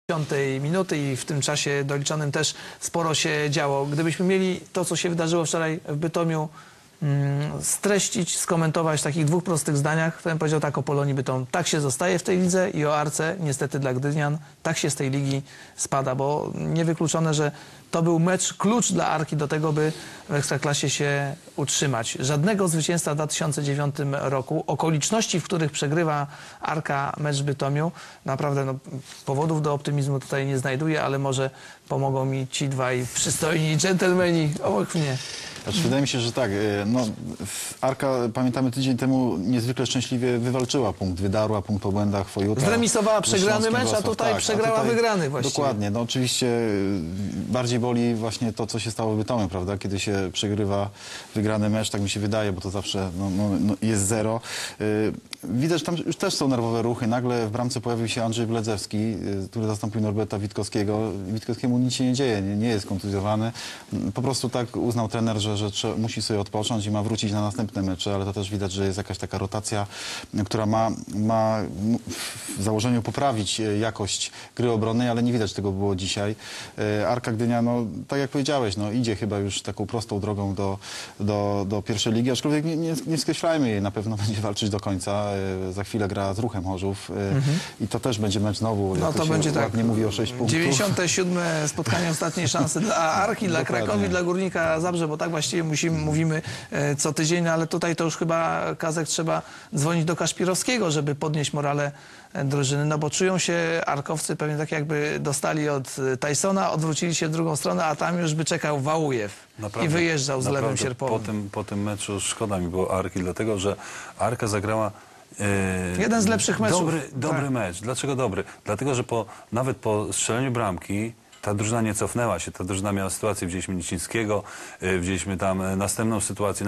5 minuty i w tym czasie doliczonym też sporo się działo. Gdybyśmy mieli to, co się wydarzyło wczoraj w Bytomiu, streścić, skomentować w takich dwóch prostych zdaniach, to bym powiedział tak o Polonii Bytom. Tak się zostaje w tej lidze i o Arce, niestety dla Gdynian, tak się z tej ligi spada, bo niewykluczone, że to był mecz, klucz dla Arki do tego, by w Ekstraklasie się utrzymać. Żadnego zwycięstwa w 2009 roku. Okoliczności, w których przegrywa Arka mecz w Bytomiu, naprawdę powodów do optymizmu tutaj nie znajduję, ale może pomogą mi ci dwaj przystojni dżentelmeni obok mnie. Znaczy, wydaje mi się, że tak. Arka, pamiętamy, tydzień temu niezwykle szczęśliwie wywalczyła punkt, wydarła punkt po błędach Fojuta. Zremisowała przegrany mecz, a tutaj tak, przegrała wygrany właściwie. Dokładnie. No oczywiście bardziej boli właśnie to, co się stało w Bytomiu, prawda? Kiedy się przegrywa wygrany mecz, tak mi się wydaje, bo to zawsze jest 0. Widać, że tam już też są nerwowe ruchy. Nagle w bramce pojawił się Andrzej Bledzewski, który zastąpił Norberta Witkowskiego. Witkowskiemu nic się nie dzieje, nie jest kontuzjowany. Po prostu tak uznał trener, że musi sobie odpocząć i ma wrócić na następne mecze, ale to też widać, że jest jakaś taka rotacja, która ma w założeniu poprawić jakość gry obronnej, ale nie widać tego było dzisiaj. Arka Gdynia, no tak jak powiedziałeś, no idzie chyba już taką prostą drogą do pierwszej ligi, aczkolwiek nie skreślajmy jej, na pewno będzie walczyć do końca. Za chwilę gra z Ruchem Chorzów i to też będzie mecz znowu, no to będzie tak, nie mówi o 6 punktów. 97 spotkanie ostatniej szansy dla Arki, dla Krakowi, dla Górnika Zabrze, bo tak właściwie mówimy co tydzień, no ale tutaj to już chyba, Kazek, trzeba dzwonić do Kaszpirowskiego, żeby podnieść morale drużyny, no bo czują się Arkowcy pewnie tak, jakby dostali od Tysona, odwrócili się w drugą stronę, a tam już by czekał Wałujew i wyjeżdżał z lewym sierpowym. Po tym meczu szkoda mi było Arki, dlatego że Arka zagrała jeden z lepszych meczów. Dobry mecz. Dlaczego dobry? Dlatego, że nawet po strzeleniu bramki ta drużyna nie cofnęła się. Ta drużyna miała sytuację, widzieliśmy Nicińskiego, widzieliśmy tam następną sytuację.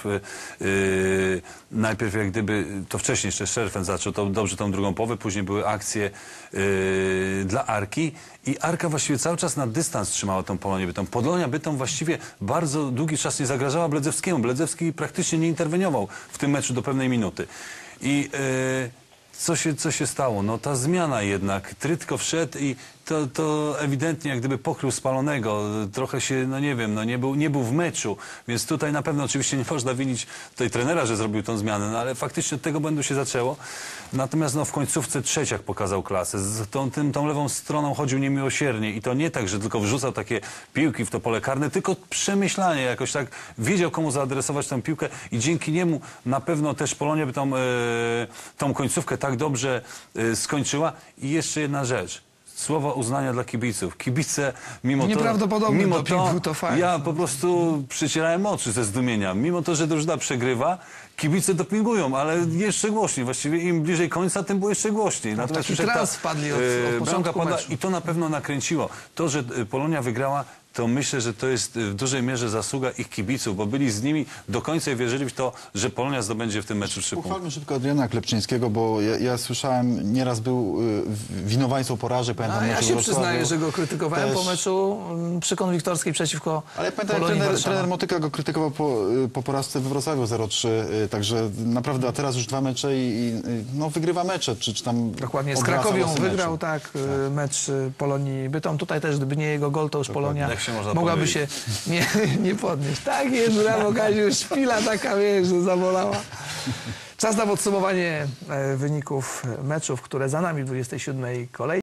Najpierw jak gdyby, to wcześniej jeszcze Szerfen zaczął dobrze tą drugą połowę, później były akcje dla Arki i Arka właściwie cały czas na dystans trzymała tą Polonię Bytom. Polonia Bytom właściwie bardzo długi czas nie zagrażała Bledzewskiemu. Bledzewski praktycznie nie interweniował w tym meczu do pewnej minuty. I co się stało? No ta zmiana jednak. Trytko wszedł i to ewidentnie jak gdyby pokrył spalonego. Trochę się, no nie wiem, no nie był w meczu. Więc tutaj na pewno oczywiście nie można winić tutaj trenera, że zrobił tą zmianę, no ale faktycznie od tego błędu się zaczęło. Natomiast no w końcówce Trzeciak pokazał klasę. Z tą lewą stroną chodził niemiłosiernie i to nie tak, że tylko wrzucał takie piłki w to pole karne, tylko przemyślanie jakoś tak. Wiedział, komu zaadresować tę piłkę i dzięki niemu na pewno też Polonia by tą końcówkę tak dobrze skończyła. I jeszcze jedna rzecz. Słowa uznania dla kibiców. Kibice, mimo to fakt. Ja po prostu przecierałem oczy ze zdumienia. Mimo to, że drużyna przegrywa, kibice dopingują, ale jeszcze głośniej. Właściwie im bliżej końca, tym było jeszcze głośniej. Natomiast taki trans wpadli od początku meczu. I to na pewno nakręciło. To, że Polonia wygrała, to myślę, że to jest w dużej mierze zasługa ich kibiców, bo byli z nimi do końca i wierzyli w to, że Polonia zdobędzie w tym meczu 3 punkty. Uchwalmy szybko Adriana Klepczyńskiego, bo ja słyszałem, nieraz był winowajcą porażek. Pamiętam, ja się przyznaję, że go krytykowałem po meczu przy Konwiktorskiej przeciwko Ale pamiętam, trener Motyka go krytykował po porażce we Wrocławiu 0-3, także naprawdę, a teraz już 2 mecze i wygrywa mecze, czy tam... Dokładnie, z Krakowią wygrał, mecz Polonii Bytom. Tutaj też, gdyby nie jego gol, to już Polonia mogłaby się nie podnieść. Tak jest, brawo Kaziu, szpila taka, wiesz, że zabolała. Czas na podsumowanie wyników meczów, które za nami w 27. kolejce.